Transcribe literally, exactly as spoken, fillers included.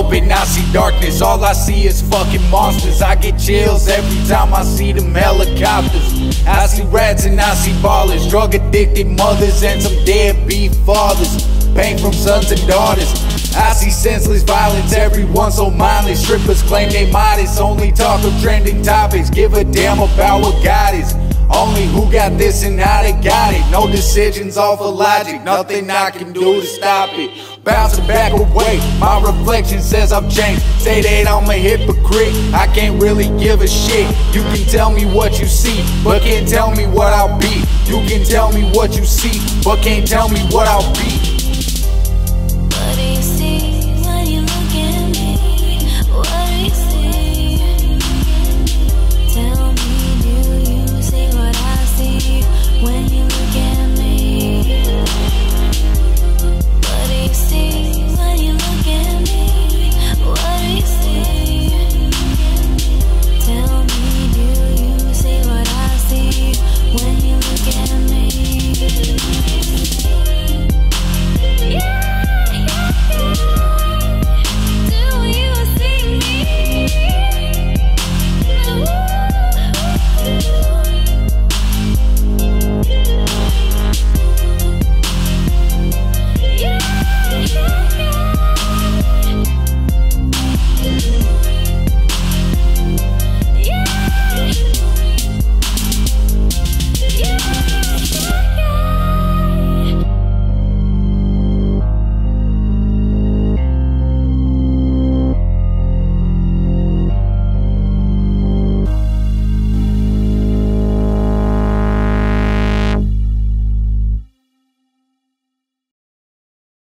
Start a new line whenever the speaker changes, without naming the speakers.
up and I see darkness. All I see is fucking monsters. I get chills every time I see them helicopters. I see rats and I see ballers, drug addicted mothers and some deadbeat fathers. Pain from sons and daughters. I see senseless violence, everyone so mindless. Strippers claim they modest, only talk of trending topics. Give a damn about what God is, only who got this and how they got it. No decisions off of logic, nothing I can do to stop it. Bouncing back away, my reflection says I've changed. Say that I'm a hypocrite, I can't really give a shit. You can tell me what you see, but can't tell me what I'll be. You can tell me what you see, but can't tell me what I'll be.